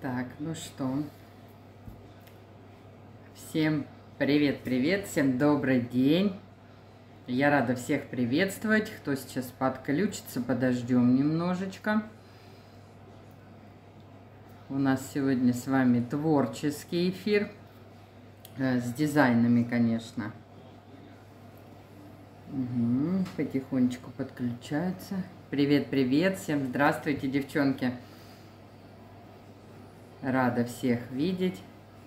Так, ну что, всем привет-привет, всем добрый день. Я рада всех приветствовать. Кто сейчас подключится, подождем немножечко. У нас сегодня с вами творческий эфир, с дизайнами, конечно. Потихонечку подключается. Привет-привет, всем здравствуйте, девчонки. Рада всех видеть.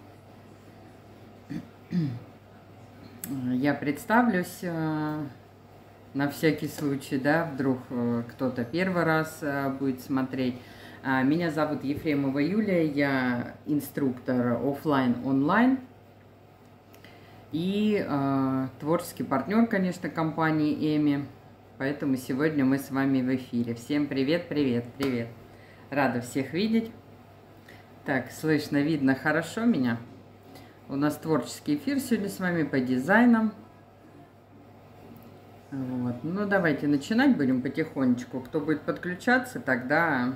Я представлюсь на всякий случай, да, вдруг кто-то первый раз будет смотреть. Меня зовут Ефремова Юлия, я инструктор офлайн-онлайн и творческий партнер, конечно, компании Эми. Поэтому сегодня мы с вами в эфире. Всем привет, привет, привет. Рада всех видеть. Так, слышно, видно хорошо меня? У нас творческий эфир сегодня с вами по дизайнам. Вот. Ну, давайте начинать будем потихонечку. Кто будет подключаться, тогда...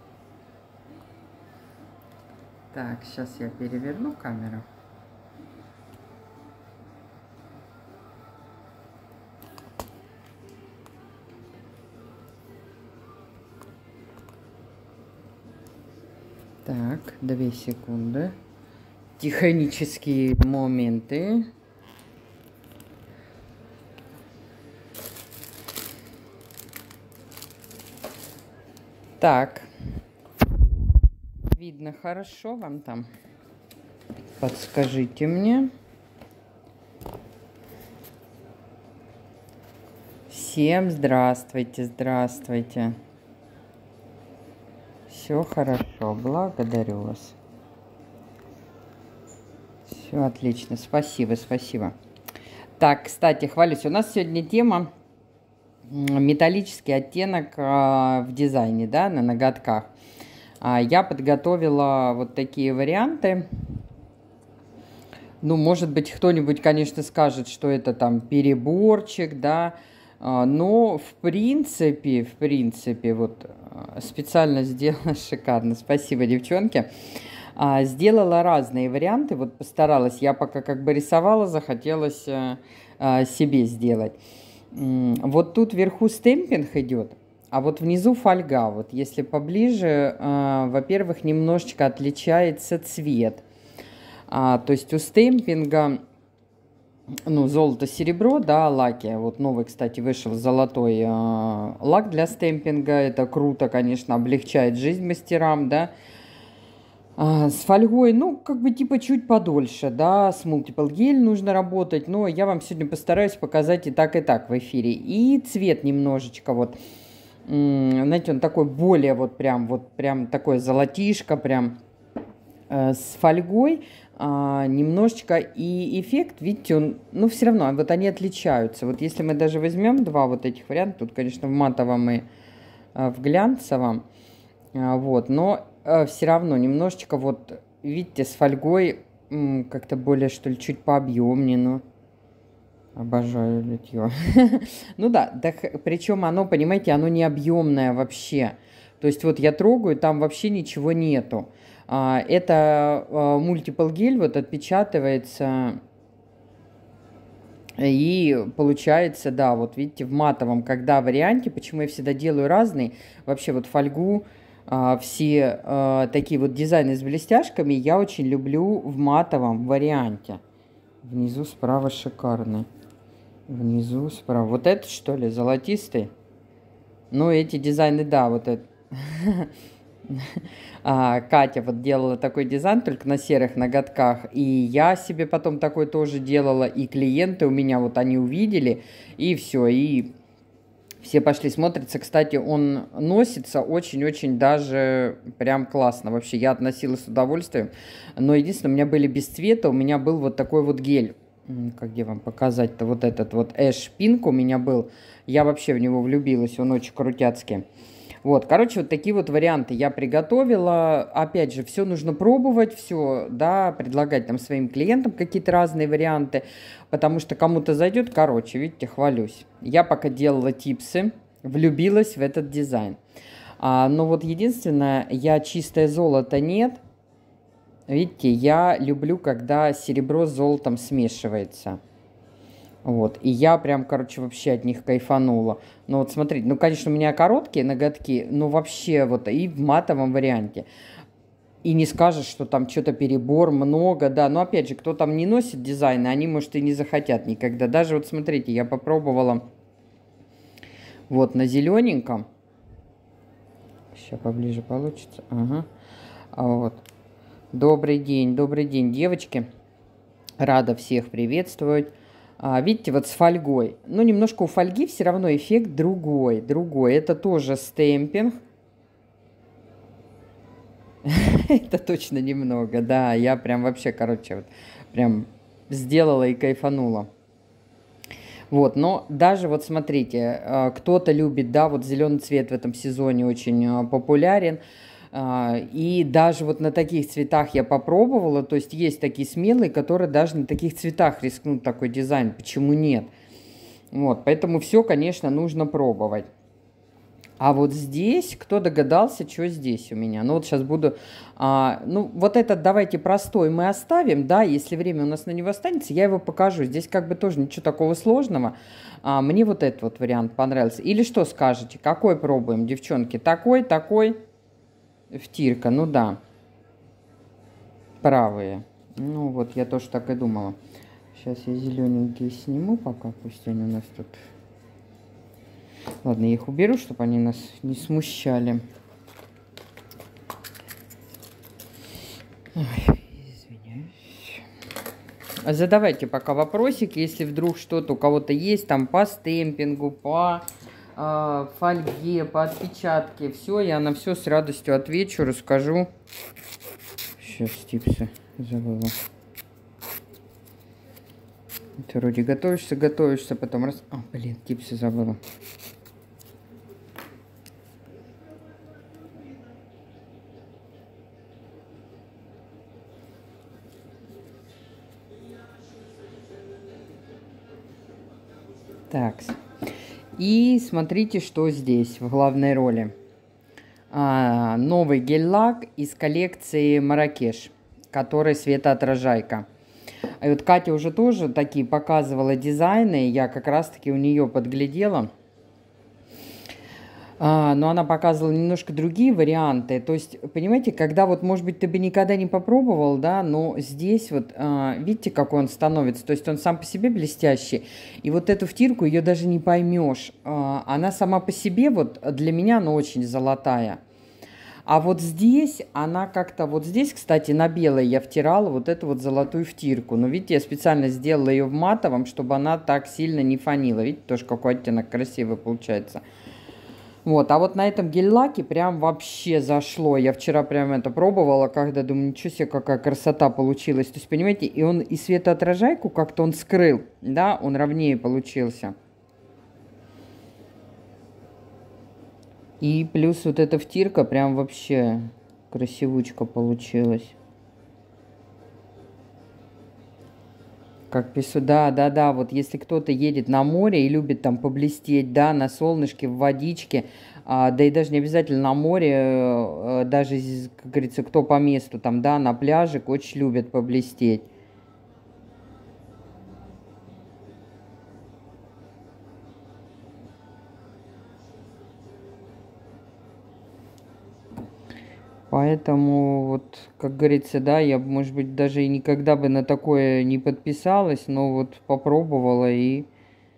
Так, сейчас я переверну камеру. Так, 2 секунды. Технические моменты. Так. Видно хорошо вам там? Подскажите мне. Всем здравствуйте, здравствуйте. Все хорошо, благодарю вас. Все отлично, спасибо, спасибо. Так, кстати, хвалюсь, у нас сегодня тема металлический оттенок в дизайне, да, на ноготках. Я подготовила вот такие варианты. Ну, может быть, кто-нибудь, конечно, скажет, что это там переборчик, да, но в принципе, вот специально сделала шикарно. Спасибо, девчонки. Сделала разные варианты, вот постаралась. Я пока как бы рисовала, захотелось себе сделать. Вот тут вверху стемпинг идет, а вот внизу фольга. Вот если поближе, во-первых, немножечко отличается цвет. То есть у стемпинга, ну, золото-серебро, да, лаки. Вот новый, кстати, вышел золотой лак для стемпинга. Это круто, конечно, облегчает жизнь мастерам, да. С фольгой, ну, как бы типа чуть подольше, да, с Multiple Gel нужно работать, но я вам сегодня постараюсь показать и так в эфире. И цвет немножечко вот, знаете, он такой более вот прям такой золотишко, прям с фольгой немножечко. И эффект, видите, он, ну, все равно, вот они отличаются. Вот если мы даже возьмем два вот этих варианта, тут, конечно, в матовом и в глянцевом, вот, но... все равно немножечко, вот, видите, с фольгой как-то более, что ли, чуть пообъемнее, но обожаю литье. Ну да, причем оно, понимаете, оно не объемное вообще. То есть вот я трогаю, там вообще ничего нету. Это Multiple Gel вот отпечатывается и получается, да, вот видите, в матовом, когда варианте, почему я всегда делаю разные, вообще вот фольгу, все такие вот дизайны с блестяшками я очень люблю в матовом варианте. Внизу справа шикарный. Внизу справа. Вот это, что ли, золотистый? Ну, эти дизайны, да, вот это. Катя вот делала такой дизайн только на серых ноготках. И я себе потом такой тоже делала. И клиенты у меня вот они увидели. И все, и... Все пошли, смотрится. Кстати, он носится очень-очень даже прям классно. Вообще, я относила с удовольствием. Но единственное, у меня были без цвета. У меня был вот такой вот гель. Как где вам показать-то? Вот этот вот Эш Пинк у меня был. Я вообще в него влюбилась. Он очень крутяцкий. Вот, короче, вот такие вот варианты я приготовила. Опять же, все нужно пробовать, все, да, предлагать там своим клиентам какие-то разные варианты, потому что кому-то зайдет, короче, видите, хвалюсь. Я пока делала типсы, влюбилась в этот дизайн. Но вот единственное, я чистое золото нет, Видите, я люблю, когда серебро с золотом смешивается. Вот, и я прям, короче, вообще от них кайфанула. Ну вот смотрите, ну, конечно, у меня короткие ноготки, но вообще вот и в матовом варианте. И не скажешь, что там что-то перебор, много, да. Но опять же, кто там не носит дизайны, они, может, и не захотят никогда. Даже вот смотрите, я попробовала вот на зелененьком. Сейчас поближе получится. Ага. Вот. Добрый день, девочки. Рада всех приветствовать. Видите, вот с фольгой. Ну, немножко у фольги все равно эффект другой. Это тоже стемпинг. Это точно немного, да. Я прям вообще, короче, вот прям сделала и кайфанула. Вот, но даже вот смотрите, кто-то любит, да, вот зеленый цвет в этом сезоне очень популярен. И даже вот на таких цветах я попробовала, то есть есть такие смелые, которые даже на таких цветах рискнут такой дизайн, почему нет? Вот, поэтому все, конечно, нужно пробовать. А вот здесь, кто догадался, что здесь у меня? Ну вот сейчас буду, ну вот этот давайте простой мы оставим, да, если время у нас на него останется, я его покажу. Здесь как бы тоже ничего такого сложного. Мне вот этот вот вариант понравился. Или что скажете, какой пробуем, девчонки? Такой, втирка, ну да, правые. Ну вот, я тоже так и думала. Сейчас я зелененькие сниму пока, пусть они у нас тут... Ладно, я их уберу, чтобы они нас не смущали. Ой, извиняюсь. Задавайте пока вопросик, если вдруг что-то у кого-то есть, там по стемпингу, по фольге, по отпечатке. Все, я на все с радостью отвечу, расскажу. Сейчас типсы забыла. Ты вроде готовишься, потом раз... блин, типсы забыла. Так, и смотрите, что здесь в главной роли. Новый гель-лак из коллекции Марракеш, который светоотражайка. И вот Катя уже тоже такие показывала дизайны, я как раз-таки у нее подглядела. Но она показывала немножко другие варианты. То есть, понимаете, когда вот, может быть, ты бы никогда не попробовал, да, но здесь вот, видите, какой он становится. То есть он сам по себе блестящий. И вот эту втирку ее даже не поймешь. Она сама по себе, вот для меня она очень золотая. А вот здесь она как-то, вот здесь, кстати, на белой я втирала вот эту вот золотую втирку. Но видите, я специально сделала ее в матовом, чтобы она так сильно не фанила. Видите, тоже какой оттенок красивый получается. Вот, а вот на этом гель-лаке прям вообще зашло. Я вчера прям это пробовала, когда думаю, ничего себе, какая красота получилась. То есть, понимаете, и он и светоотражайку как-то он скрыл, да, он ровнее получился. И плюс вот эта втирка прям вообще красивучка получилась. Как пишу, да, вот если кто-то едет на море и любит там поблестеть, да, на солнышке, в водичке, да и даже не обязательно на море, даже, как говорится, кто по месту там, да, на пляжик очень любят поблестеть. Поэтому, вот, как говорится, да, я, может быть, даже и никогда бы на такое не подписалась, но вот попробовала и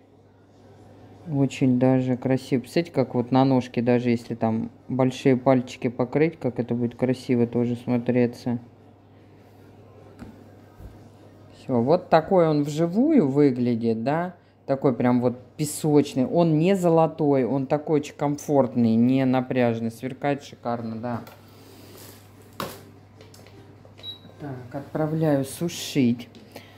очень даже красиво. Представляете, как вот на ножке, даже если там большие пальчики покрыть, как это будет красиво тоже смотреться. Все, вот такой он вживую выглядит, да, такой прям вот песочный. Он не золотой, он такой очень комфортный, не напряжный, сверкает шикарно, да. Так, отправляю сушить.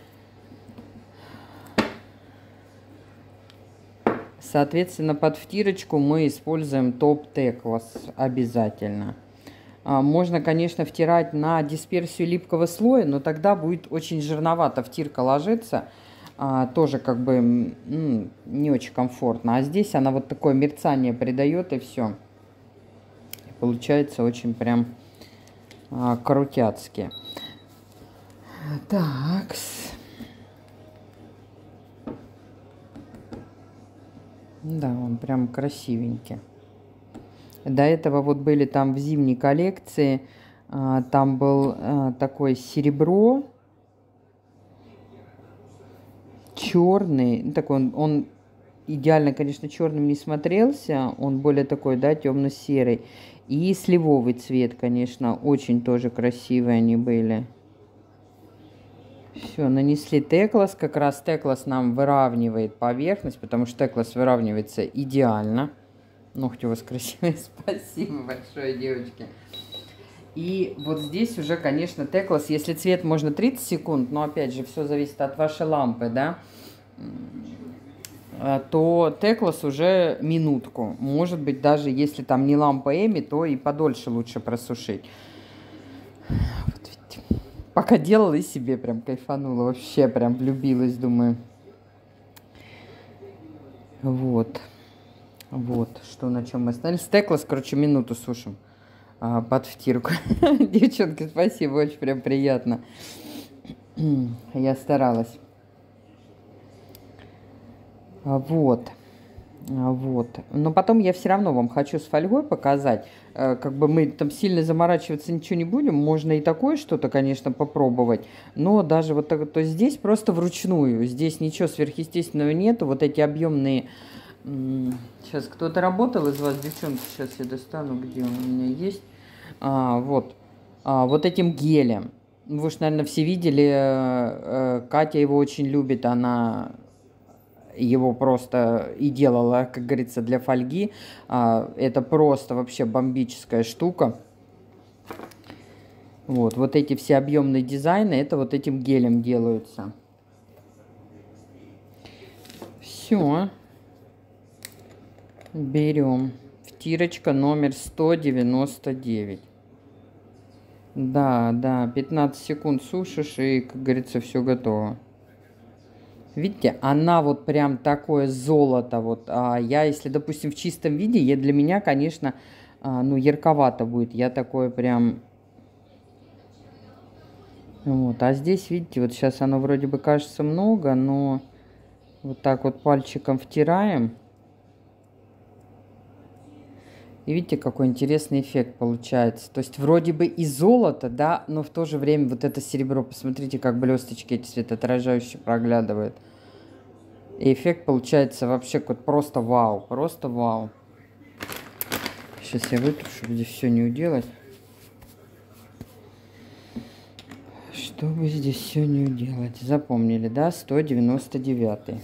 Соответственно, под втирочку мы используем Top Teclas обязательно. Можно, конечно, втирать на дисперсию липкого слоя, но тогда будет очень жирновато втирка ложиться. Тоже как бы не очень комфортно. А здесь она вот такое мерцание придает, и все. Получается очень прям крутяцки. Так. Да, он прям красивенький. До этого вот были там в зимней коллекции, там был такой серебро, черный, ну, такой он идеально, конечно, черным не смотрелся, он более такой, да, темно-серый. И сливовый цвет, конечно, очень тоже красивые они были. Все, нанесли теклас. Как раз теклас нам выравнивает поверхность, потому что теклас выравнивается идеально. Ногти у вас красивые, спасибо большое, девочки. И вот здесь уже, конечно, теклас, если цвет можно 30 секунд, но опять же, все зависит от вашей лампы, да, то теклас уже минутку. Может быть, даже если там не лампа Эми, то и подольше лучше просушить. Вот видите. Пока делала и себе прям кайфанула, вообще прям влюбилась, думаю. Вот. Вот, что на чем мы остались. Теклас, короче, минуту сушим под втирку. Девчонки, спасибо, очень прям приятно. Я старалась. Вот. Вот. Но потом я все равно вам хочу с фольгой показать. Как бы мы там сильно заморачиваться ничего не будем. Можно и такое что-то, конечно, попробовать. Но даже вот так, то здесь просто вручную. Здесь ничего сверхъестественного нету. Вот эти объемные... Сейчас кто-то работал из вас, девчонки, сейчас я достану, где он у меня есть. Вот. Вот этим гелем. Вы же, наверное, все видели, Катя его очень любит, она его просто и делала, как говорится, для фольги. Это просто вообще бомбическая штука. Вот эти все объемные дизайны, это вот этим гелем делаются. Все. Берем. Втирочка номер 199. Да, 15 секунд сушишь, и, как говорится, все готово. Видите, она вот прям такое золото. Вот. Я, если, допустим, в чистом виде, для меня, конечно, ну, ярковато будет. Я такое прям... Вот. А здесь, видите, вот сейчас оно вроде бы кажется много, но вот так вот пальчиком втираем. И видите, какой интересный эффект получается. То есть вроде бы и золото, да, но в то же время вот это серебро. Посмотрите, как блесточки эти светоотражающие проглядывают. И эффект получается вообще вот просто вау. Просто вау. Сейчас я вытру, чтобы здесь все не уделать. Чтобы здесь все не уделать. Запомнили, да? 199.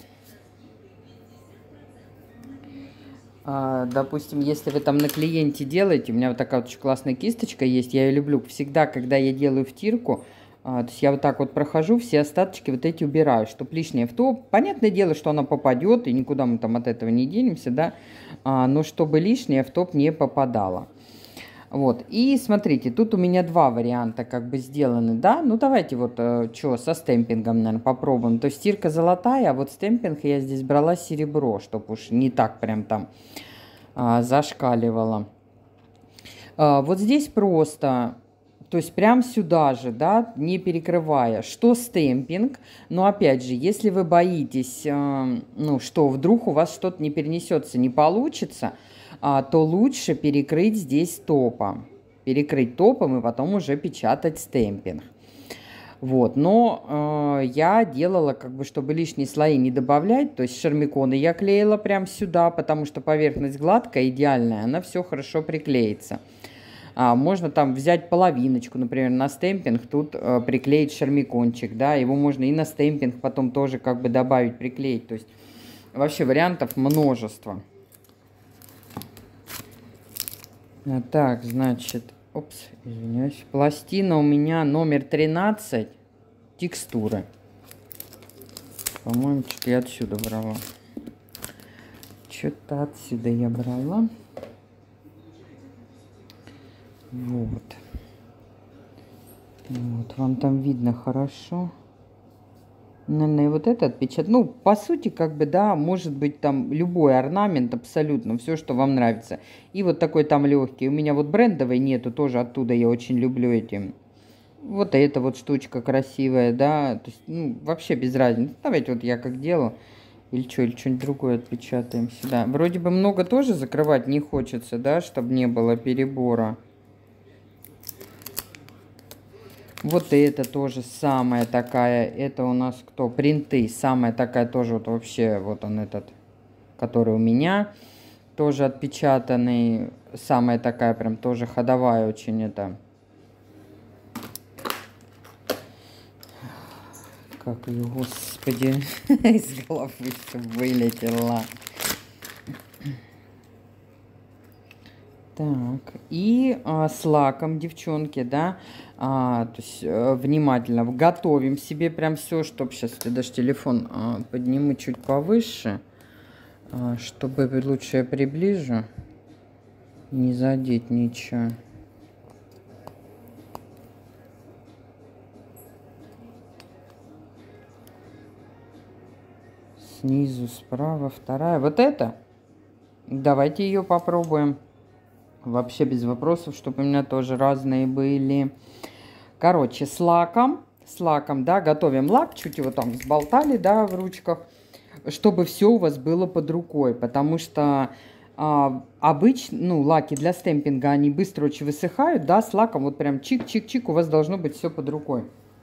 Допустим, если вы там на клиенте делаете, у меня вот такая вот очень классная кисточка есть, я ее люблю всегда, когда я делаю втирку, то есть я вот так вот прохожу, все остаточки вот эти убираю, чтобы лишнее в топ. Понятное дело, что она попадет, и никуда мы там от этого не денемся, да, но чтобы лишнее в топ не попадало. Вот, и смотрите, тут у меня два варианта как бы сделаны, да, ну давайте вот, что, со стемпингом, наверное, попробуем. То есть стирка золотая, а вот стемпинг я здесь брала серебро, чтобы уж не так прям там зашкаливало. Вот здесь просто, то есть прям сюда же, да, не перекрывая, что стемпинг, но опять же, если вы боитесь, ну, что вдруг у вас что-то не перенесется, не получится, то лучше перекрыть здесь топом. Перекрыть топом и потом уже печатать стемпинг. Вот, но я делала, как бы, чтобы лишние слои не добавлять, то есть шармиконы я клеила прям сюда, потому что поверхность гладкая, идеальная, она все хорошо приклеится. Можно там взять половиночку, например, на стемпинг, тут приклеить шармикончик, да, его можно и на стемпинг потом тоже как бы добавить, приклеить, то есть вообще вариантов множество. Так, значит, опс, извиняюсь. Пластина у меня номер 13, текстуры. По-моему, что-то я отсюда брала. Что-то отсюда я брала. Вот. Вот, вам там видно хорошо. Наверное, вот это отпечаток. Ну, по сути, как бы, да, может быть там любой орнамент, абсолютно, все, что вам нравится. И вот такой там легкий. У меня вот брендовой нету, тоже оттуда я очень люблю эти Вот эта вот штучка красивая, да. То есть, ну, вообще без разницы. Давайте вот я как делаю. Или что-нибудь другое отпечатаем сюда. Вроде бы много тоже закрывать не хочется, да, чтобы не было перебора. Вот это тоже самая такая. Это у нас кто? Принты. Самая такая тоже вот вообще. Вот он этот, который у меня. Тоже отпечатанный. Самая такая прям тоже ходовая очень это. Как ее, господи, из головы все вылетело. Так, и с лаком, девчонки, да, то есть внимательно готовим себе прям все, чтобы сейчас я даже телефон подниму чуть повыше, чтобы лучше я приближу, не задеть ничего. Снизу, справа, вторая. Вот это? Давайте ее попробуем. Вообще без вопросов, чтобы у меня тоже разные были. Короче, с лаком, да, готовим лак. Чуть его там взболтали, да, в ручках. Чтобы все у вас было под рукой. Потому что обычно, ну, лаки для стемпинга, они быстро очень высыхают, да, с лаком вот прям чик-чик-чик у вас должно быть все под рукой.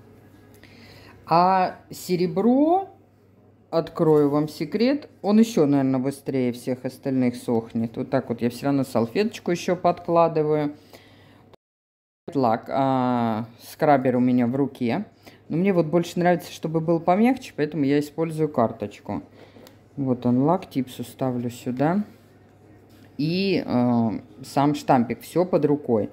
А серебро... Открою вам секрет. Он еще, наверное, быстрее всех остальных сохнет. Вот так вот я все равно салфеточку еще подкладываю. Лак. Скрабер у меня в руке. Но мне вот больше нравится, чтобы был помягче, поэтому я использую карточку. Вот он, лак типсу ставлю сюда. И сам штампик. Все под рукой.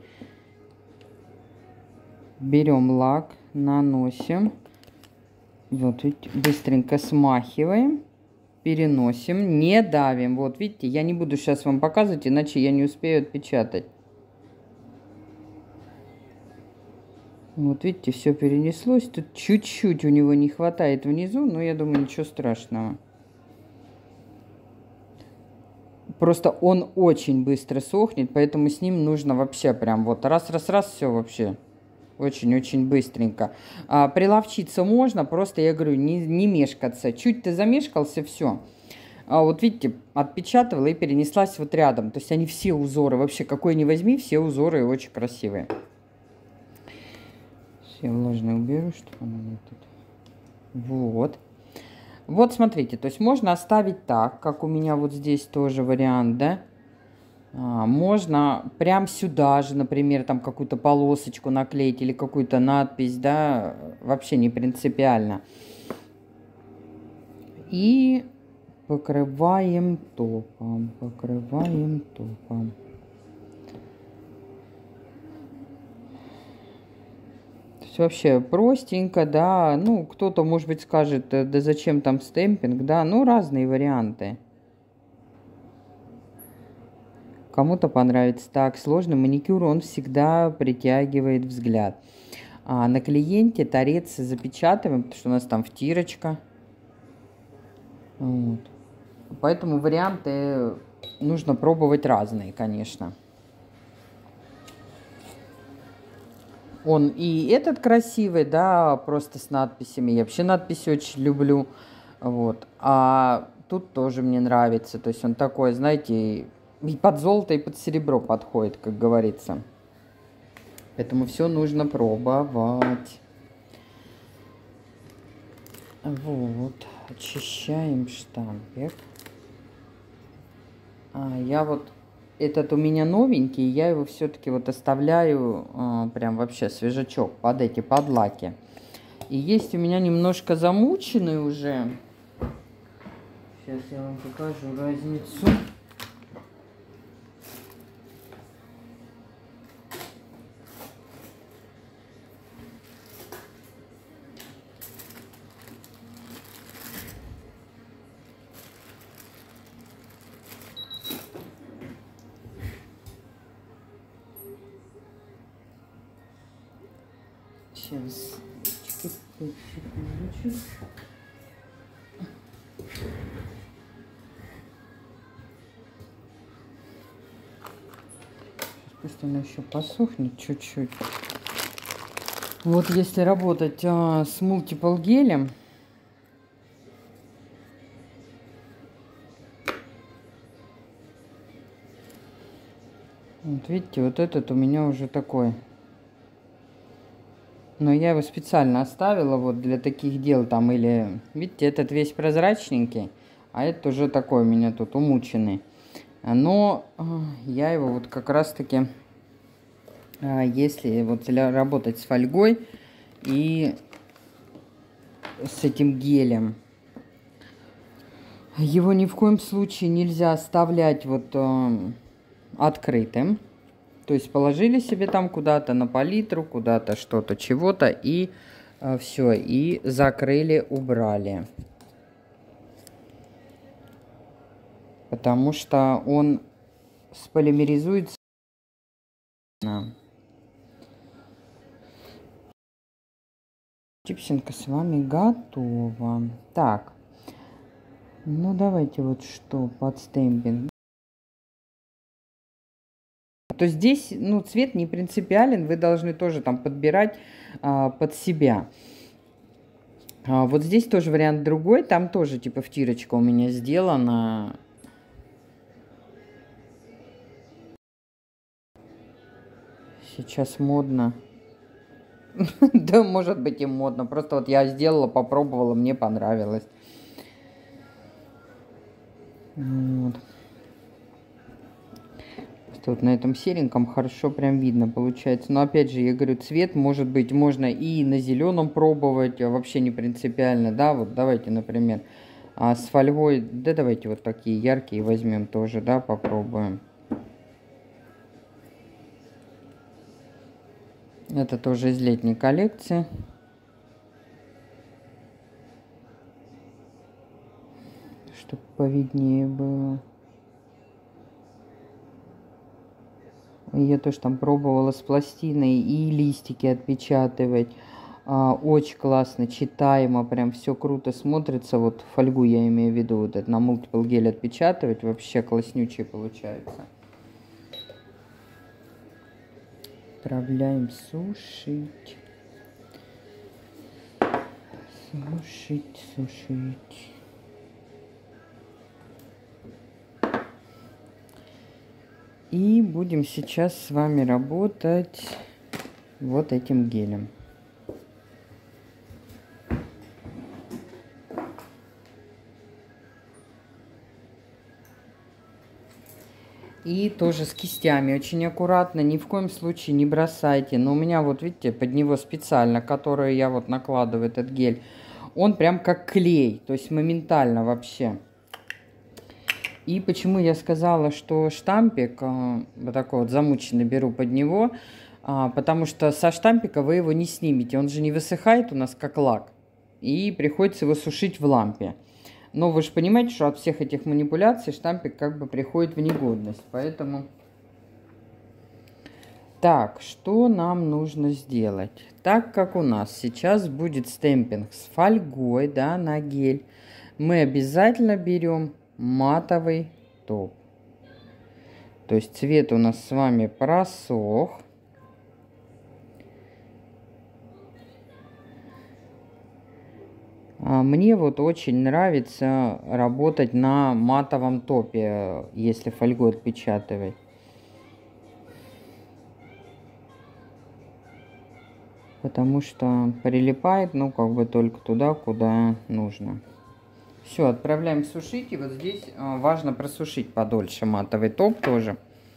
Берем лак, наносим. Вот, видите, быстренько смахиваем, переносим, не давим. Вот, видите, я не буду сейчас вам показывать, иначе я не успею отпечатать. Вот, видите, все перенеслось. Тут чуть-чуть у него не хватает внизу, но я думаю, ничего страшного. Просто он очень быстро сохнет, поэтому с ним нужно вообще прям вот раз-раз-раз, все вообще. Очень-очень быстренько. Приловчиться можно, просто, я говорю, не мешкаться. Чуть ты замешкался, все. Вот видите, отпечатывала и перенеслась вот рядом. То есть они все узоры, вообще какой ни возьми, все узоры очень красивые. Все влажные уберу, чтобы оно не тут. Вот. Вот смотрите, то есть можно оставить так, как у меня вот здесь тоже вариант, да. Можно прям сюда же, например, там какую-то полосочку наклеить или какую-то надпись, да, вообще не принципиально. И покрываем топом, покрываем топом. То есть вообще простенько, да, ну, кто-то, может быть, скажет, да зачем там стемпинг, да, ну, разные варианты. Кому-то понравится так. Сложный маникюр, он всегда притягивает взгляд. На клиенте торец запечатываем, потому что у нас там втирочка. Вот. Поэтому варианты нужно пробовать разные, конечно. Он и этот красивый, да, просто с надписями. Я вообще надписи очень люблю. Вот. А тут тоже мне нравится. То есть он такой, знаете... И под золото, и под серебро подходит, как говорится. Поэтому все нужно пробовать. Вот. Очищаем штампик. Я вот... Этот у меня новенький. Я его все-таки вот оставляю прям вообще свежачок под эти подлаки. И есть у меня немножко замученный уже. Сейчас я вам покажу разницу. Сейчас. Пусть она еще посохнет чуть-чуть. Вот если работать с мультипл гелем, вот видите, вот этот у меня уже такой. Но я его специально оставила вот для таких дел там, или, видите, этот весь прозрачненький, а этот уже такой у меня тут умученный. Но я его вот как раз-таки, если вот работать с фольгой и с этим гелем, его ни в коем случае нельзя оставлять вот открытым. То есть положили себе там куда-то на палитру, куда-то что-то, чего-то, и все, и закрыли, убрали. Потому что он сполимеризуется. Чипсинка с вами готова. Так, ну давайте вот что под стемпинг. То здесь, ну, цвет не принципиален, вы должны тоже там подбирать под себя. Вот здесь тоже вариант другой, там тоже типа втирочка у меня сделана. Сейчас модно. Да, может быть и модно. Просто вот я сделала, попробовала, мне понравилось. Вот. Вот на этом сереньком хорошо прям видно получается. Но опять же, я говорю, цвет может быть, можно и на зеленом пробовать, вообще не принципиально, да, вот давайте, например, с фольгой, да давайте вот такие яркие возьмем тоже, да, попробуем. Это тоже из летней коллекции. Чтобы повиднее было. Я тоже там пробовала с пластиной и листики отпечатывать. Очень классно, читаемо, прям все круто смотрится. Вот фольгу я имею в виду, вот это на мультипл гель отпечатывать, вообще класснючие получается. Отправляем сушить. Сушить, сушить. И будем сейчас с вами работать вот этим гелем. И тоже с кистями очень аккуратно, ни в коем случае не бросайте. Но у меня вот, видите, под него специально, который я вот накладываю этот гель, он прям как клей, то есть моментально вообще. И почему я сказала, что штампик, вот такой вот замученный, беру под него, потому что со штампика вы его не снимете, он же не высыхает у нас как лак, и приходится его сушить в лампе. Но вы же понимаете, что от всех этих манипуляций штампик как бы приходит в негодность, поэтому... Так, что нам нужно сделать? Так как у нас сейчас будет стемпинг с фольгой, да, на гель, мы обязательно берем матовый топ. То есть цвет у нас с вами просох. Мне вот очень нравится работать на матовом топе, если фольгу отпечатывать. Потому что прилипает, ну, как бы только туда, куда нужно. Все, отправляем сушить. И вот здесь важно просушить подольше матовый топ тоже.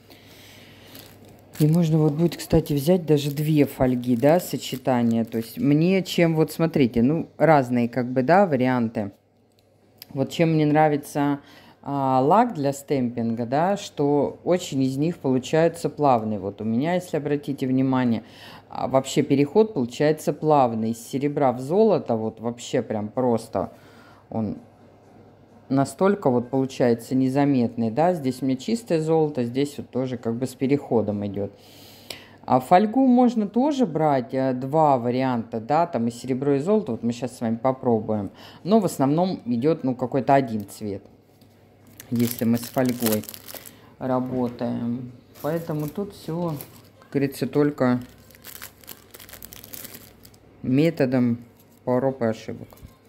И можно вот будет, кстати, взять даже 2 фольги, да, сочетания. То есть мне чем, вот смотрите, ну, разные как бы, да, варианты. Вот чем мне нравится лак для стемпинга, да, что очень из них получается плавный. Вот у меня, если обратите внимание, вообще переход получается плавный. Из серебра в золото, вот вообще прям просто он... настолько вот получается незаметный, да, здесь у меня чистое золото, здесь вот тоже как бы с переходом идет. А фольгу можно тоже брать, 2 варианта, да, там и серебро, и золото, вот мы сейчас с вами попробуем. Но в основном идет, ну, какой-то один цвет, если мы с фольгой работаем. Поэтому тут все, как говорится, только методом проб и ошибок.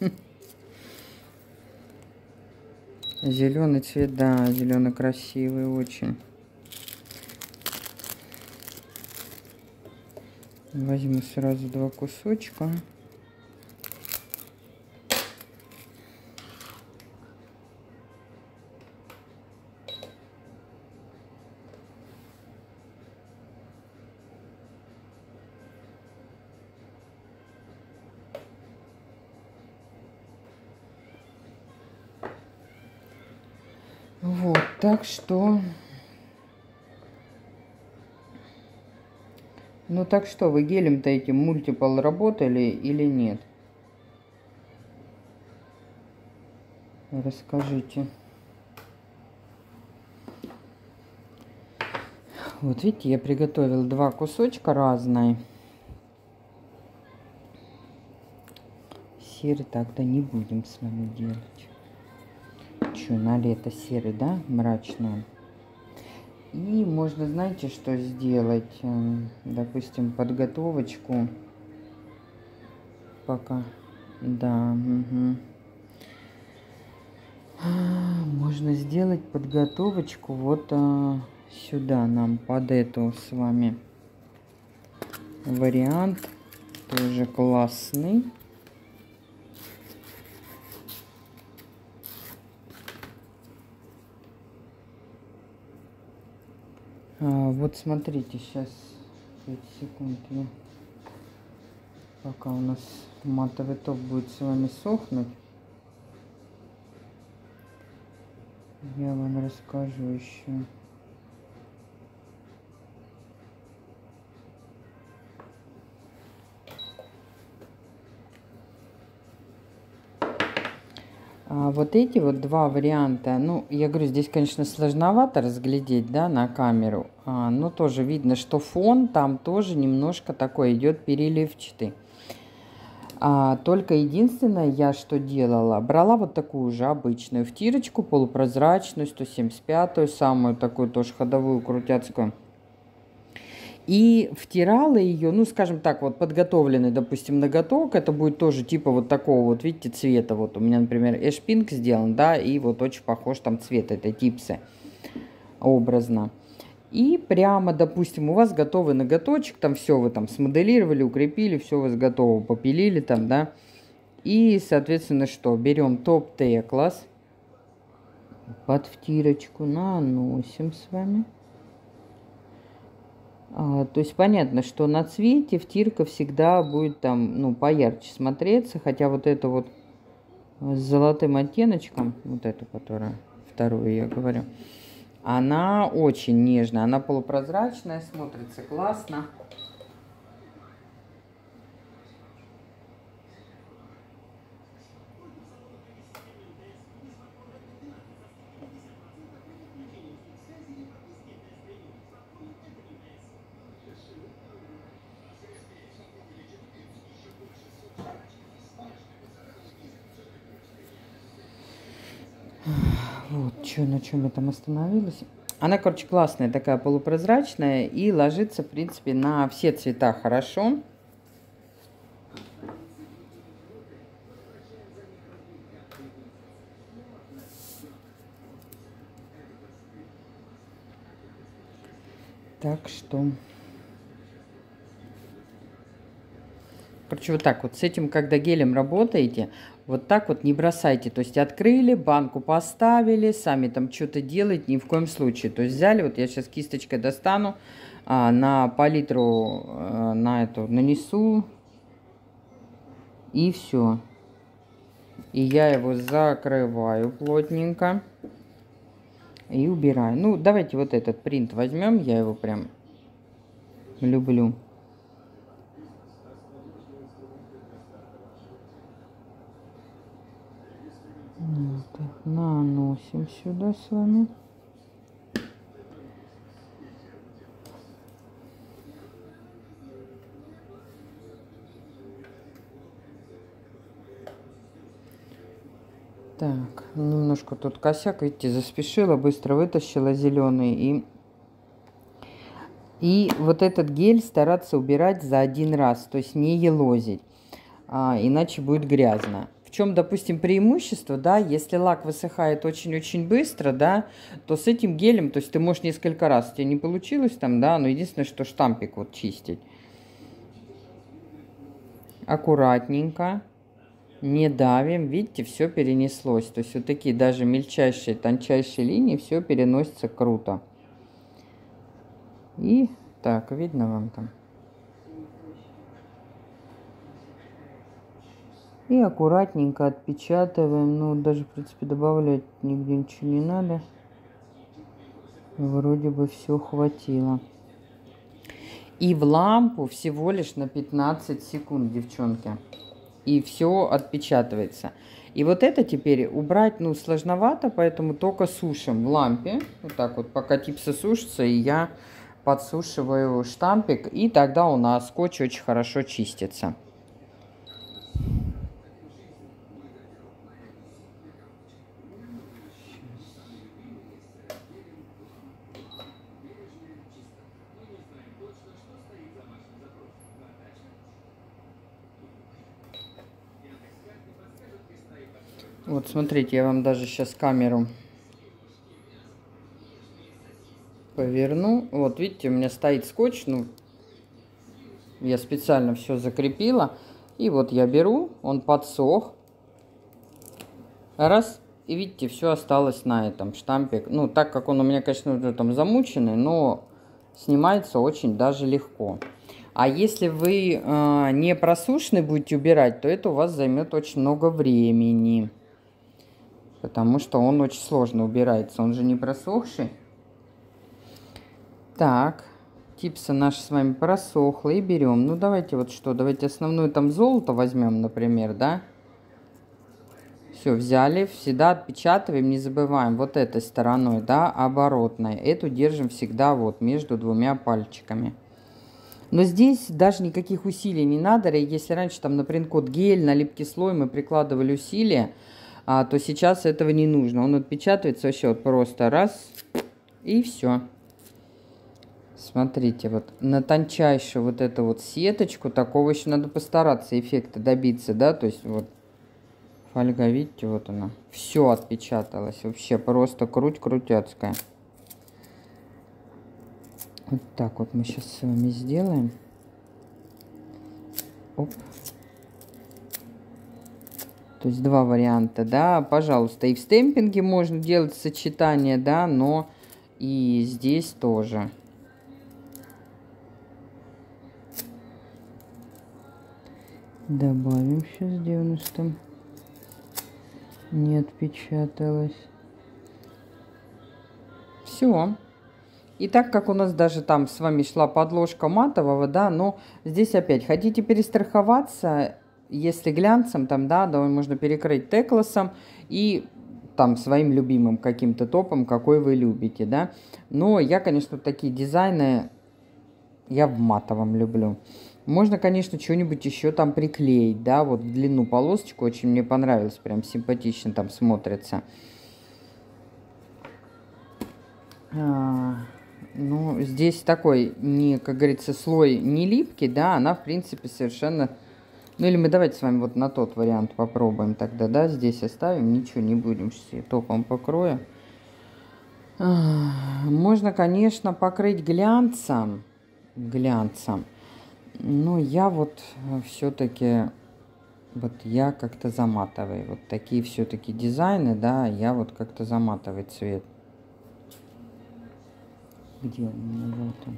Зеленый цвет, да, зеленый красивый очень. Возьму сразу 2 кусочка. Вот, так что... Ну так что, вы гелем-то этим мультипл работали или нет? Расскажите. Вот видите, я приготовил 2 кусочка разные. Серый так-то не будем с вами делать. Что, на лето серый, да, мрачно. И можно, знаете, что сделать? Допустим, подготовочку. Пока. Да. Угу. Можно сделать подготовочку вот сюда нам под эту с вами вариант. Тоже классный. Вот смотрите, сейчас 5 секунд. Пока у нас матовый топ будет с вами сохнуть, я вам расскажу еще. Вот эти вот 2 варианта, ну, я говорю, здесь, конечно, сложновато разглядеть, да, на камеру, но тоже видно, что фон там тоже немножко такой идет переливчатый. Только единственное, я что делала, брала вот такую же обычную втирочку, полупрозрачную, 175-ю, самую такую тоже ходовую, крутяцкую. И втирала ее, ну, скажем так, вот подготовленный, допустим, ноготок, это будет тоже типа вот такого вот, видите, цвета. Вот у меня, например, Ash Pink сделан, да, и вот очень похож там цвет этой типсы образно. И прямо, допустим, у вас готовый ноготочек, там все вы там смоделировали, укрепили, все у вас готово, попилили там, да. И, соответственно, что? Берем топ Teclas, под втирочку наносим с вами. То есть понятно, что на цвете втирка всегда будет там, ну, поярче смотреться, хотя вот это вот с золотым оттеночком, вот эту, которая вторую я говорю, она очень нежная, она полупрозрачная, смотрится классно. Вот, на чем я там остановилась. Она, короче, классная, такая полупрозрачная и ложится, в принципе, на все цвета хорошо. Так что... Короче, вот так вот, с этим, когда гелем работаете, вот так вот не бросайте. То есть открыли, банку поставили, сами там что-то делать ни в коем случае. То есть взяли, вот я сейчас кисточкой достану, на палитру на эту нанесу, и все. И я его закрываю плотненько и убираю. Ну, давайте вот этот принт возьмем, я его прям люблю. Наносим сюда с вами. Так, немножко тут косяк, видите, заспешила, быстро вытащила зеленый. И вот этот гель стараться убирать за один раз, то есть не елозить. иначе будет грязно. В чем, допустим, преимущество, да, если лак высыхает очень-очень быстро, да, то с этим гелем, то есть ты можешь несколько раз, у тебя не получилось там, да, но единственное, что штампик вот чистить. Аккуратненько, не давим, видите, все перенеслось. То есть вот такие даже мельчайшие, тончайшие линии, все переносится круто. И так, видно вам там? И аккуратненько отпечатываем. Ну, даже, в принципе, добавлять нигде ничего не надо. Вроде бы все хватило. И в лампу всего лишь на 15 секунд, девчонки. И все отпечатывается. И вот это теперь убрать, ну, сложновато, поэтому только сушим в лампе. Вот так вот, пока типсы сушатся, и я подсушиваю штампик. И тогда у нас скотч очень хорошо чистится. Вот, смотрите, я вам даже сейчас камеру поверну. Вот, видите, у меня стоит скотч. Ну, я специально все закрепила. И вот я беру, он подсох. Раз. И видите, все осталось на этом штампе. Ну, так как он у меня, конечно, уже там замученный, но снимается очень даже легко. А если вы не просушенный будете убирать, то это у вас займет очень много времени. Потому что он очень сложно убирается. Он же не просохший. Так. Типсы наши с вами просохло. И берем. Ну, давайте вот что. Давайте основную там золото возьмем, например, да? Все, взяли. Всегда отпечатываем. Не забываем вот этой стороной, да, оборотной. Эту держим всегда вот между двумя пальчиками. Но здесь даже никаких усилий не надо. Если раньше там на принт-код гель, на липкий слой мы прикладывали усилия, то сейчас этого не нужно. Он отпечатывается вообще вот просто раз и все. Смотрите, вот на тончайшую вот эту вот сеточку, такого еще надо постараться эффекта добиться, да, то есть вот фольга, видите, вот она, все отпечаталось, вообще просто круть крутяцкая. Вот так вот мы сейчас с вами сделаем. Оп. То есть два варианта, да, пожалуйста. И в стемпинге можно делать сочетание, да, но и здесь тоже. Добавим сейчас, где у нас там не отпечаталось. Все. И так как у нас даже там с вами шла подложка матового, да, но здесь опять хотите перестраховаться, если глянцем, там, да, можно перекрыть теклосом и там своим любимым каким-то топом, какой вы любите, да. Но я, конечно, такие дизайны я в матовом люблю. Можно, конечно, что-нибудь еще там приклеить, да, вот в длину полосочку, очень мне понравилось, прям симпатично там смотрится. Ну, здесь такой, не, как говорится, слой не липкий, да, она, в принципе, совершенно... Ну, или мы давайте с вами вот на тот вариант попробуем тогда, да, здесь оставим, ничего не будем, сейчас я топом покрою. Можно, конечно, покрыть глянцем, но я вот все-таки, вот я как-то заматываю, вот такие все-таки дизайны, да, я вот как-то заматываю цвет. Где он? Вот он.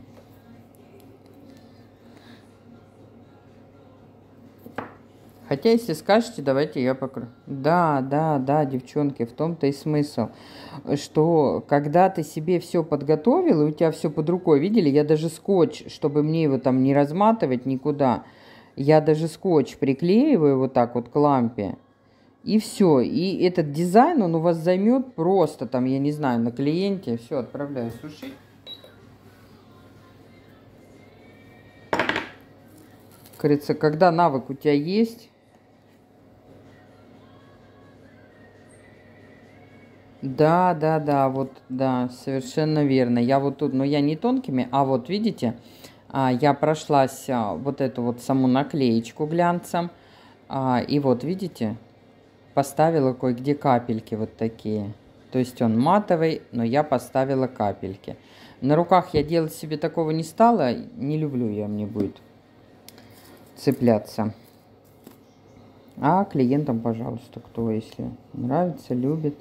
Хотя, если скажете, давайте я покрою. Да, девчонки, в том-то и смысл, что когда ты себе все подготовил, и у тебя все под рукой, видели, я даже скотч, чтобы мне его там не разматывать никуда, я даже скотч приклеиваю вот так вот к лампе, и все. И этот дизайн, он у вас займет просто там, я не знаю, на клиенте, все, отправляю сушить. Как говорится, когда навык у тебя есть... Да, вот, да, совершенно верно. Я вот тут, но я не тонкими, а вот, видите, я прошлась вот эту вот саму наклеечку глянцем, И вот, видите, поставила кое-где капельки вот такие. То есть он матовый, но я поставила капельки. На руках я делать себе такого не стала. Не люблю я, мне будет цепляться. А клиентам, пожалуйста, кто, если нравится, любит.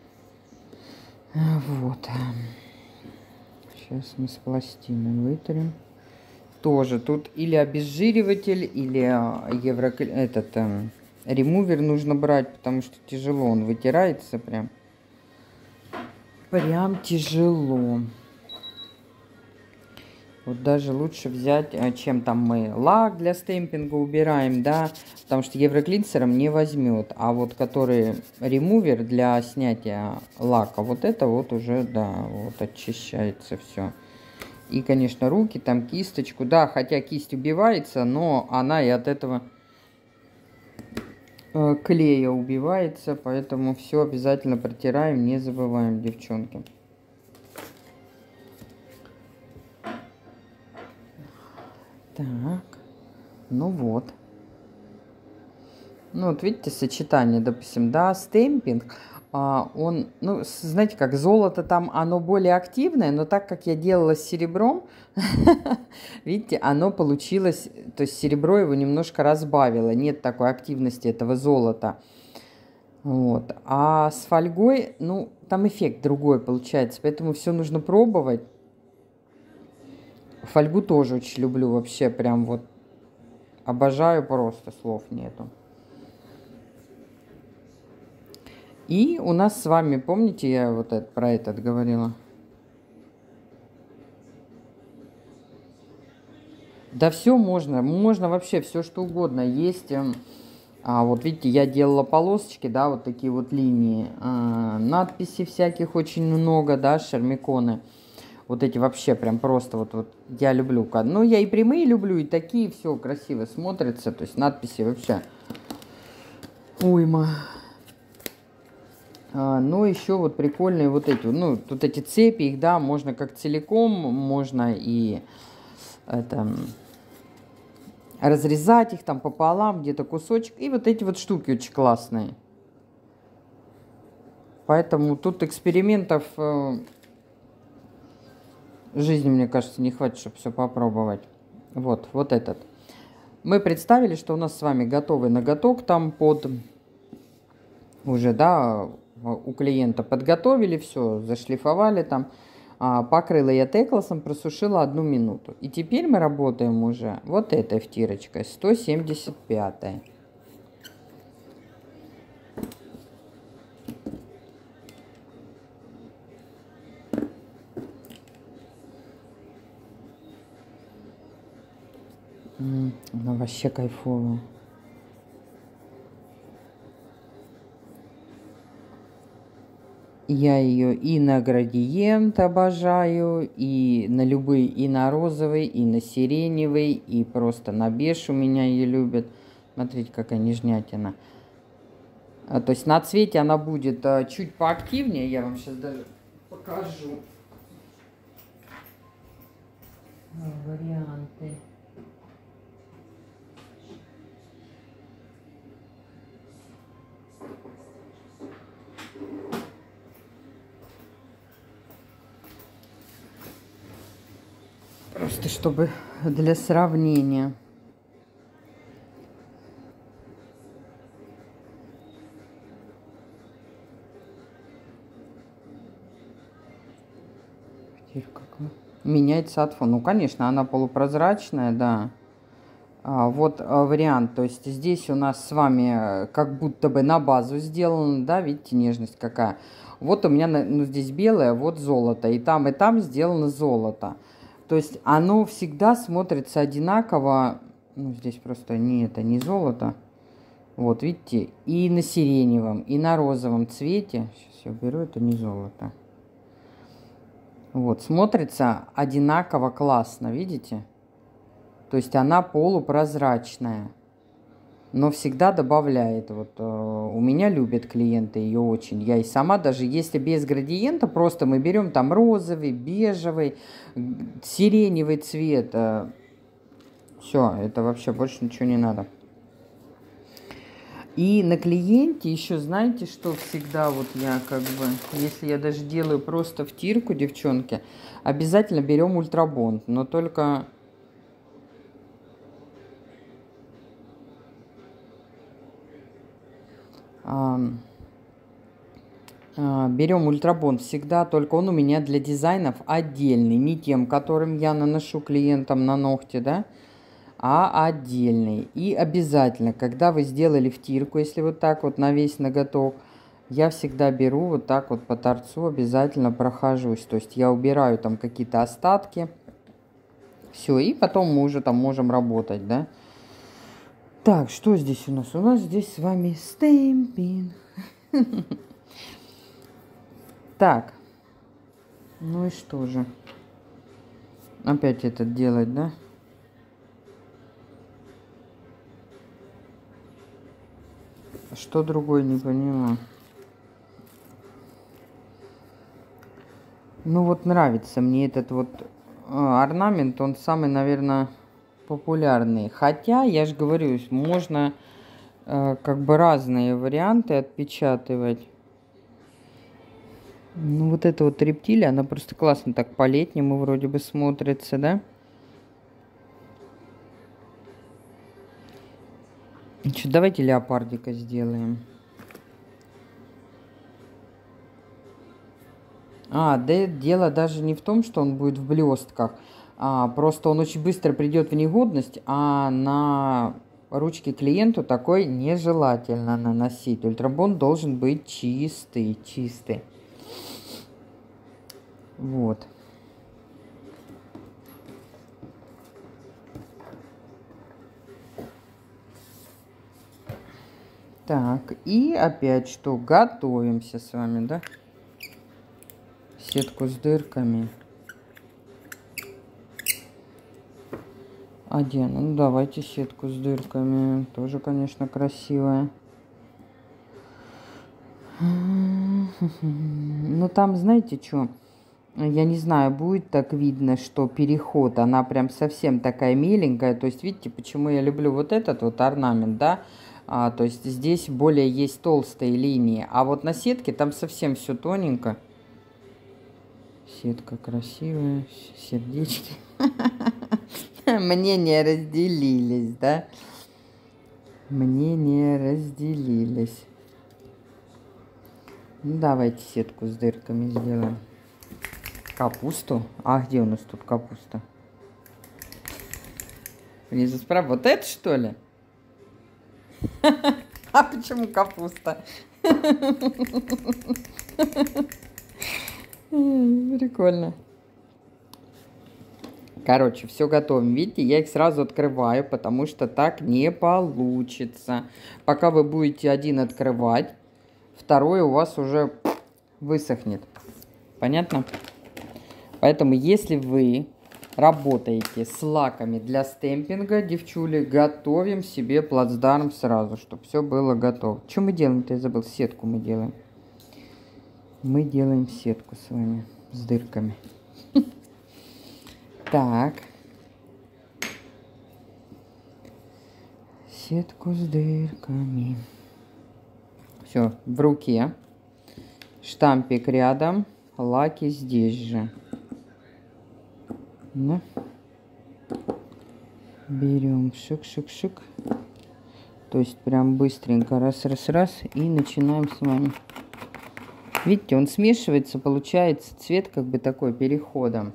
Вот. Сейчас мы с пластиной вытрем. Тоже тут или обезжириватель, или ремувер нужно брать, потому что тяжело, он вытирается прям. Прям тяжело. Вот даже лучше взять, чем там мы лак для стемпинга убираем, да, потому что евроклинсером не возьмет. А вот который ремувер для снятия лака, вот это вот уже, да, вот очищается все. И, конечно, руки, там кисточку, да, хотя кисть убивается, но она и от этого клея убивается, поэтому все обязательно протираем, не забываем, девчонки. Так, ну вот. Ну вот видите, сочетание, допустим, да, стемпинг, он, ну, знаете, как золото там, оно более активное, но так как я делала с серебром, видите, оно получилось, то есть серебро его немножко разбавило, нет такой активности этого золота. Вот. А с фольгой, ну, там эффект другой получается, поэтому все нужно пробовать. Фольгу тоже очень люблю, вообще прям вот обожаю, просто слов нету. И у нас с вами, помните, я вот про этот говорила? Да все можно, можно вообще все что угодно. Есть, вот видите, я делала полосочки, да, вот такие вот линии. Надписей всяких очень много, да, шармиконы. Вот эти вообще прям просто вот я люблю. Ну, я и прямые люблю, и такие, все красиво смотрится. То есть надписи вообще уйма. Но еще вот прикольные вот эти, ну, тут эти цепи, их, да, можно как целиком, можно и это, разрезать их там пополам, где-то кусочек. И вот эти вот штуки очень классные. Поэтому тут экспериментов жизни, мне кажется, не хватит, чтобы все попробовать. Вот этот. Мы представили, что у нас с вами готовый ноготок там под уже, да, у клиента подготовили все, зашлифовали там, покрыла я текласом, просушила 1 минуту. И теперь мы работаем уже вот этой втирочкой, 175-й. Она вообще кайфовая. Я ее и на градиент обожаю, и на любые, и на розовый, и на сиреневый, и просто на беж у меня ее любят. Смотрите, какая нежнятина. То есть на цвете она будет чуть поактивнее. Я вам сейчас даже покажу варианты. Просто чтобы для сравнения. Меняется от фона. Ну, конечно, она полупрозрачная, да. Вот вариант. То есть здесь у нас с вами как будто бы на базу сделано, да, видите, нежность какая. Вот у меня, ну, здесь белое, вот золото. И там сделано золото. То есть оно всегда смотрится одинаково. Ну, здесь просто не золото. Вот, видите, и на сиреневом, и на розовом цвете. Сейчас я уберу, это не золото. Вот, смотрится одинаково классно, видите? То есть она полупрозрачная, но всегда добавляет. Вот у меня любят клиенты ее очень. Я и сама, даже если без градиента, просто мы берем там розовый, бежевый, сиреневый цвет. Все, это вообще больше ничего не надо. И на клиенте еще знаете, что всегда вот я как бы, если я даже делаю просто втирку, девчонки, обязательно берем ультрабонд, но только берем ультрабонд всегда, только он у меня для дизайнов отдельный, не тем, которым я наношу клиентам на ногти, да, а отдельный. И обязательно, когда вы сделали втирку, если вот так вот на весь ноготок, я всегда беру вот так вот по торцу, обязательно прохожусь. То есть я убираю там какие-то остатки. Все, и потом мы уже там можем работать, да. Так, что здесь у нас? У нас здесь с вами стемпинг. Так, ну и что же? Опять это делать, да? Что другой, не понимаю. Ну вот нравится мне этот вот орнамент, он самый, наверное, популярный. Хотя, я же говорю, можно как бы разные варианты отпечатывать. Ну вот эта вот рептилия, она просто классно так по-летнему вроде бы смотрится, да? Значит, давайте леопардика сделаем. Да дело даже не в том, что он будет в блестках, просто он очень быстро придет в негодность, а на ручки клиенту такой нежелательно наносить. Ультрабонд должен быть чистый, чистый. Вот. Так, и опять что? Готовимся с вами, да? Сетку с дырками. Одену. Ну, давайте сетку с дырками. Тоже, конечно, красивая. Ну, там, знаете, что? Я не знаю, будет так видно, что переход, она прям совсем такая миленькая. То есть, видите, почему я люблю вот этот вот орнамент, да? То есть, здесь более есть толстые линии. А вот на сетке там совсем все тоненько. Сетка красивая, сердечки. Мнения разделились, да? Мнения разделились. Ну, давайте сетку с дырками сделаем. Капусту? А где у нас тут капуста? Внизу справа. Вот это, что ли? А почему капуста? Прикольно. Короче, все готовим. Видите, я их сразу открываю, потому что так не получится. Пока вы будете один открывать, второй у вас уже высохнет. Понятно? Поэтому, если вы работаете с лаками для стемпинга, девчули, готовим себе плацдарм сразу, чтобы все было готово. Что мы делаем-то? Я забыл. Сетку мы делаем. Мы делаем сетку с вами с дырками. Так. Сетку с дырками. Все, в руке. Штампик рядом. Лаки здесь же. Ну. Берем шик-шик-шик. То есть прям быстренько раз-раз-раз. И начинаем с вами. Видите, он смешивается, получается цвет как бы такой переходом.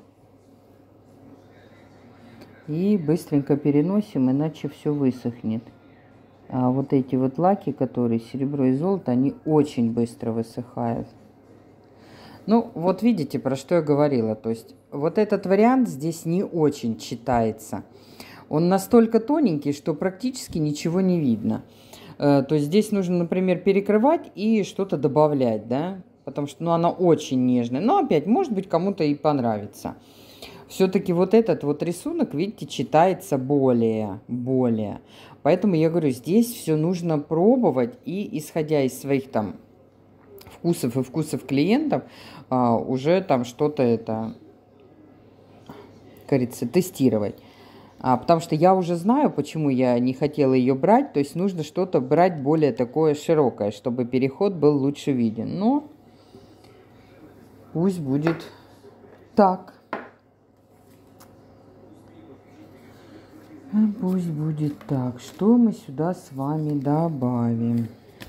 И быстренько переносим, иначе все высохнет. А вот эти вот лаки, которые серебро и золото, они очень быстро высыхают. Ну, вот видите, про что я говорила. То есть вот этот вариант здесь не очень читается. Он настолько тоненький, что практически ничего не видно. То есть здесь нужно, например, перекрывать и что-то добавлять, да? Потому что, ну, она очень нежная. Но опять, может быть, кому-то и понравится. Все-таки вот этот вот рисунок, видите, читается более. Поэтому я говорю, здесь все нужно пробовать и, исходя из своих там вкусов и вкусов клиентов, уже там что-то это, кажется, тестировать. Потому что я уже знаю, почему я не хотела ее брать. То есть нужно что-то брать более такое широкое, чтобы переход был лучше виден. Но пусть будет так. Пусть будет так. Что мы сюда с вами добавим?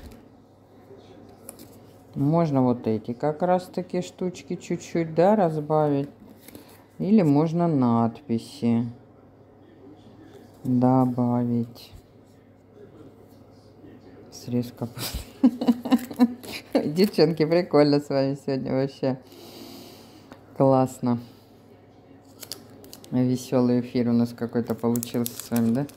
Можно вот эти как раз таки штучки чуть-чуть, да, разбавить. Или можно надписи добавить. Срез капусты. Девчонки, прикольно с вами сегодня вообще. Классно. Веселый эфир у нас какой-то получился с вами, да?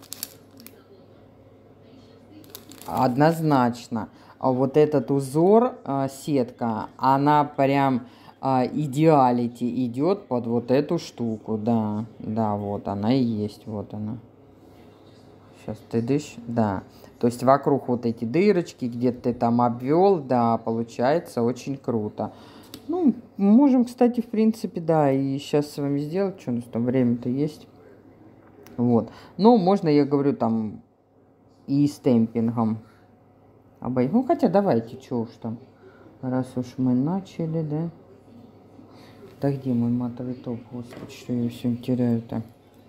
Однозначно. А вот этот узор, сетка, она прям идеалити идет под вот эту штуку. Да, да, вот она и есть, вот она. Сейчас ты дышишь, да. То есть вокруг вот эти дырочки, где ты там обвел, да, получается очень круто. Ну, можем, кстати, в принципе, да, и сейчас с вами сделать, что у нас там время-то есть. Вот. Но можно, я говорю, там и с темпингом. Ну, хотя давайте, что уж там. Раз уж мы начали, да. Да где мой матовый топ, господи, что я все теряю-то.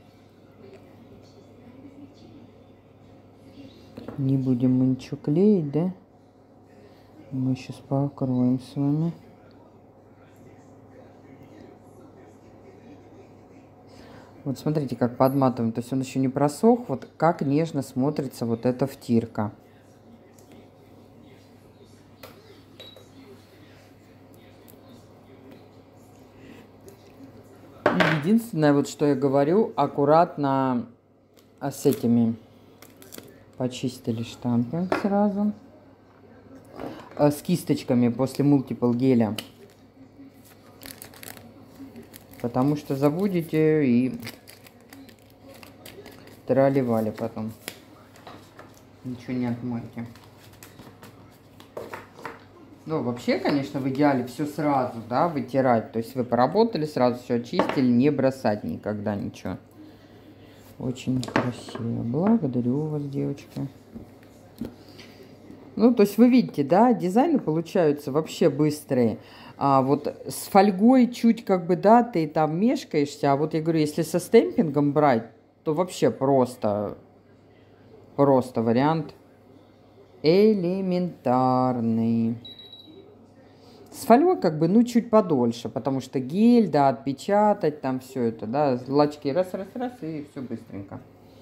Не будем мы ничего клеить, да? Мы сейчас покроем с вами. Вот смотрите, как подматываем. То есть он еще не просох. Вот как нежно смотрится вот эта втирка. Единственное, вот что я говорю, аккуратно с этими. Почистили штампинг сразу. С кисточками после мультипл геля. Потому что забудете и трали-вали потом. Ничего не отмойте. Ну, вообще, конечно, в идеале все сразу, да, вытирать. То есть вы поработали, сразу все очистили, не бросать никогда ничего. Очень красиво. Благодарю вас, девочки. Ну, то есть вы видите, да, дизайны получаются вообще быстрые. Вот с фольгой чуть как бы, да, ты там мешкаешься. А вот я говорю, если со стемпингом брать, то вообще просто вариант элементарный. С фольгой как бы, ну, чуть подольше, потому что гель, да, отпечатать, там все это, да, лачки раз, и все быстренько.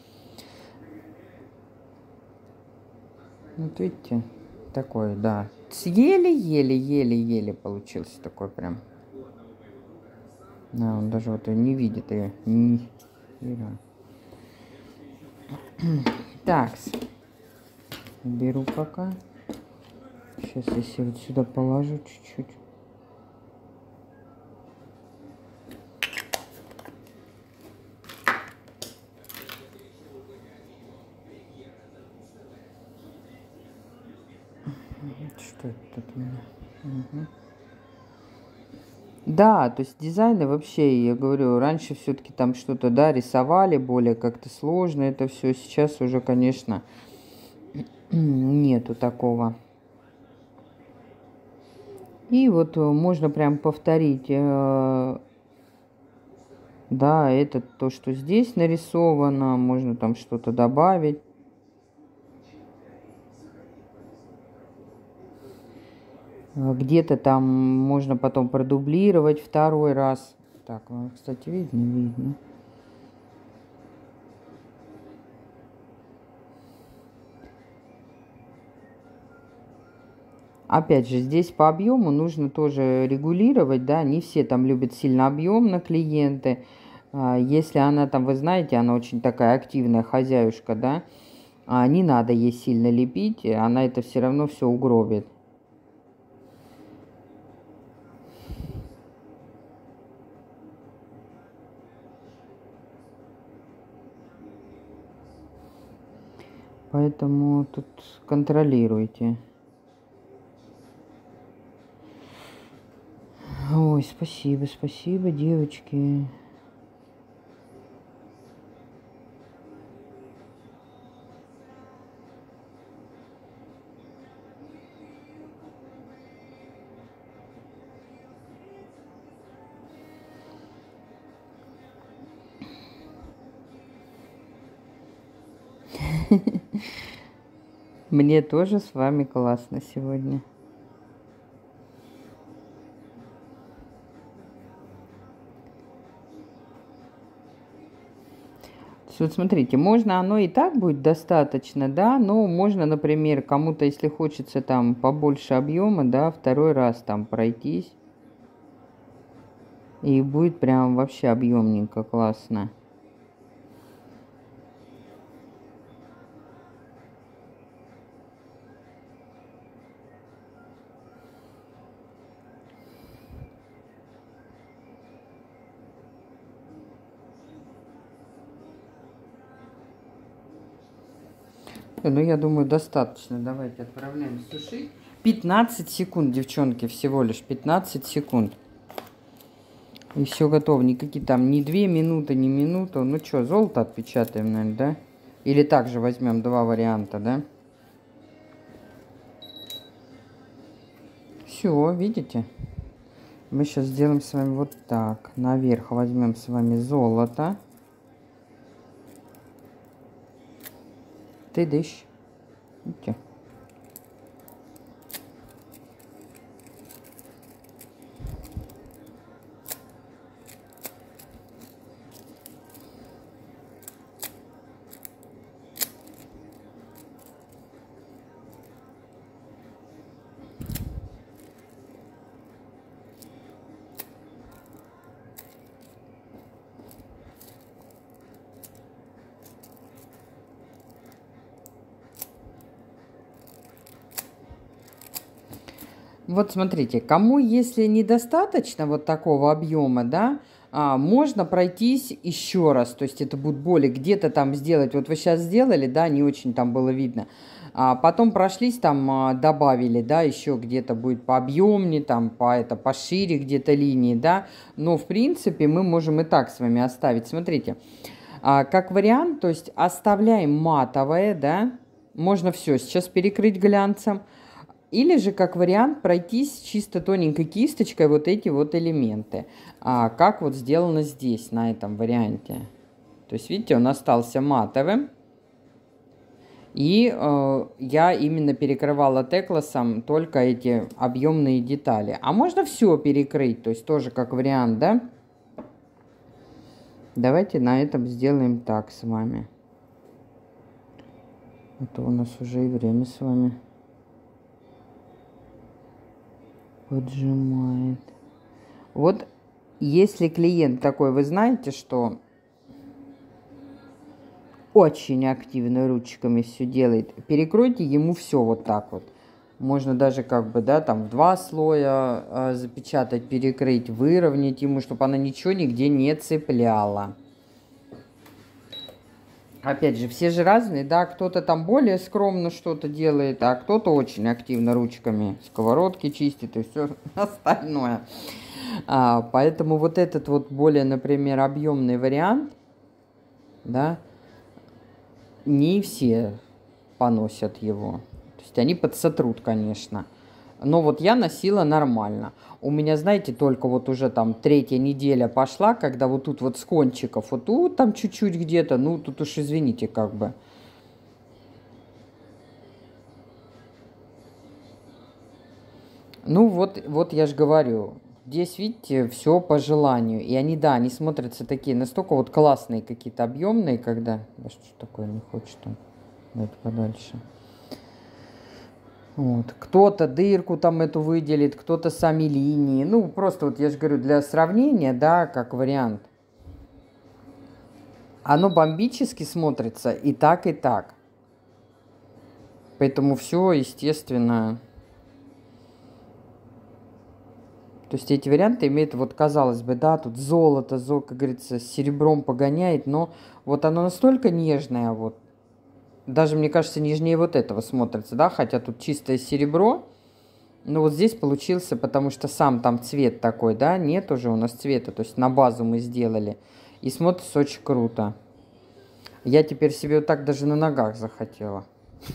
Вот видите, такой, да, еле-еле получился такой прям. Да, он даже вот не видит ее. Так, беру пока. Сейчас, если вот сюда положу чуть-чуть. Что это тут у меня? Угу. Да, то есть дизайны вообще, я говорю, раньше все-таки там что-то, да, рисовали более как-то сложно это все. Сейчас уже, конечно, нету такого. И вот можно прям повторить, да, это то, что здесь нарисовано, можно там что-то добавить. Где-то там можно потом продублировать второй раз. Так, кстати, видно. Опять же, здесь по объему нужно тоже регулировать, да, не все там любят сильно объемно клиенты. Если она там, вы знаете, она очень такая активная хозяюшка, да, не надо ей сильно лепить, она это все равно все угробит. Поэтому тут контролируйте. Ой, спасибо, девочки. Мне тоже с вами классно сегодня. Вот смотрите, можно оно и так будет достаточно, да, но можно, например, кому-то, если хочется там побольше объема, да, второй раз там пройтись. И будет прям вообще объемненько, классно. Ну, я думаю, достаточно. Давайте отправляем сушить. 15 секунд, девчонки, всего лишь 15 секунд. И все готово. Никакие там ни 2 минуты, ни минуту. Ну что, золото отпечатаем, наверное, да? Или также возьмем два варианта, да? Все, видите? Мы сейчас сделаем с вами вот так. Наверх возьмем с вами золото. Ты дышь. Видите? Вот смотрите, кому если недостаточно вот такого объема, да, можно пройтись еще раз, то есть это будет более где-то там сделать, вот вы сейчас сделали, да, не очень там было видно, потом прошлись там, добавили, да, еще где-то будет пообъемнее, там пошире где-то линии, да, но в принципе мы можем и так с вами оставить, смотрите, как вариант, то есть оставляем матовое, да, можно все сейчас перекрыть глянцем. Или же, как вариант, пройтись чисто тоненькой кисточкой вот эти вот элементы. Как вот сделано здесь, на этом варианте. То есть, видите, он остался матовым. И я именно перекрывала текласом только эти объемные детали. А можно все перекрыть, то есть тоже как вариант, да? Давайте на этом сделаем так с вами. Это у нас уже и время с вами поджимает. Вот если клиент такой, вы знаете, что очень активно ручками все делает, перекройте ему все вот так вот. Можно даже как бы, да, там в 2 слоя запечатать, перекрыть, выровнять ему, чтобы она ничего нигде не цепляла. Опять же, все же разные, да, кто-то там более скромно что-то делает, а кто-то очень активно ручками сковородки чистит и все остальное. Поэтому вот этот вот более, например, объемный вариант, да, не все поносят его. То есть они подсотрут, конечно. Но вот я носила нормально. У меня, знаете, только вот уже там 3-я неделя пошла, когда вот тут вот с кончиков, вот тут там чуть-чуть где-то, ну тут уж извините, как бы. Ну вот я же говорю, здесь, видите, все по желанию. И они, да, они смотрятся такие, настолько вот классные какие-то, объемные, когда... Да что ж такое не хочет он? Давайте подальше. Вот. Кто-то дырку там эту выделит, кто-то сами линии. Ну, просто вот я же говорю, для сравнения, да, как вариант. Оно бомбически смотрится и так, и так. Поэтому все, естественно... То есть эти варианты имеют, вот казалось бы, да, тут золото, как говорится, с серебром погоняет, но вот оно настолько нежное, вот. Даже, мне кажется, нежнее вот этого смотрится, да, хотя тут чистое серебро. Но вот здесь получился, потому что сам там цвет такой, да, нет уже у нас цвета, то есть на базу мы сделали. И смотрится очень круто. Я теперь себе вот так даже на ногах захотела.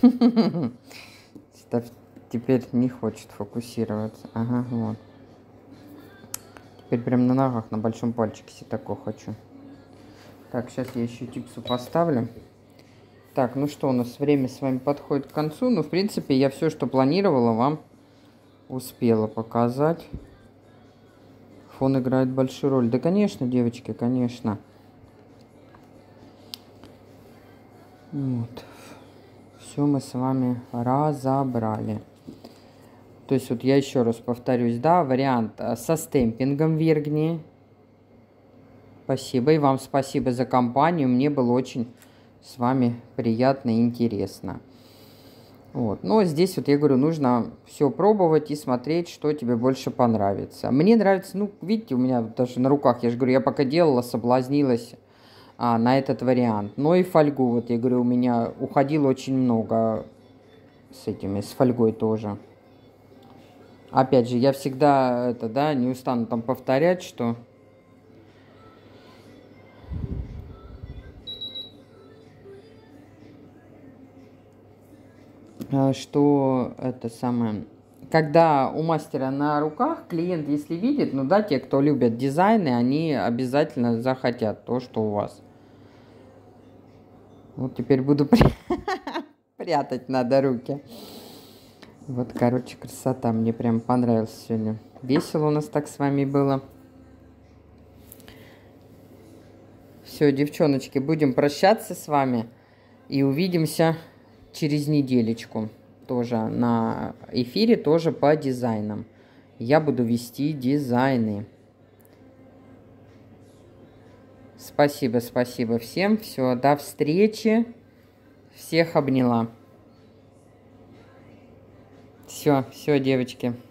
Теперь не хочет фокусироваться. Ага, вот. Теперь прям на ногах, на большом пальчике себе такое хочу. Так, сейчас я еще типсу поставлю. Так, ну что, у нас время с вами подходит к концу. Ну, в принципе, я все, что планировала, вам успела показать. Фон играет большую роль. Да, конечно, девочки, конечно. Вот. Все мы с вами разобрали. То есть, вот я еще раз повторюсь, да, вариант со стемпингом Виргни. Спасибо. И вам спасибо за компанию. Мне было очень с вами приятно и интересно. Вот. Но здесь вот я говорю, нужно все пробовать и смотреть, что тебе больше понравится. Мне нравится, ну, видите, у меня даже на руках, я же говорю, я пока делала, соблазнилась на этот вариант. Но и фольгу, вот я говорю, у меня уходило очень много с фольгой тоже. Опять же, я всегда это, да, не устану там повторять, что это самое, когда у мастера на руках клиент, если видит, ну да, те, кто любят дизайны, они обязательно захотят то, что у вас. Вот теперь буду прятать надо руки. Вот, короче, красота. Мне прям понравилось сегодня. Весело у нас так с вами было. Все, девчоночки, будем прощаться с вами. И увидимся через неделечку. Тоже на эфире, тоже по дизайнам. Я буду вести дизайны. Спасибо, спасибо всем. Все, до встречи. Всех обняла. Все, девочки.